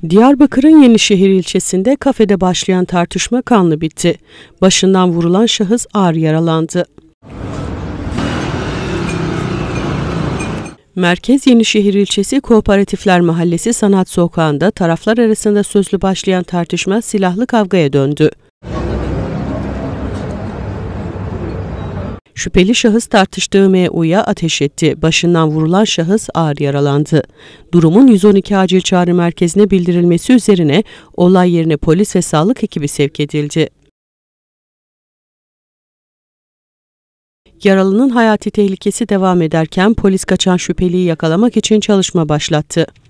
Diyarbakır'ın Yenişehir ilçesinde kafede başlayan tartışma kanlı bitti. Başından vurulan şahıs ağır yaralandı. Merkez Yenişehir ilçesi Kooperatifler Mahallesi Sanat Sokağı'nda taraflar arasında sözlü başlayan tartışma silahlı kavgaya döndü. Şüpheli şahıs tartıştığı MEU'ya ateş etti. Başından vurulan şahıs ağır yaralandı. Durumun 112 acil çağrı merkezine bildirilmesi üzerine olay yerine polis ve sağlık ekibi sevk edildi. Yaralının hayati tehlikesi devam ederken polis kaçan şüpheliyi yakalamak için çalışma başlattı.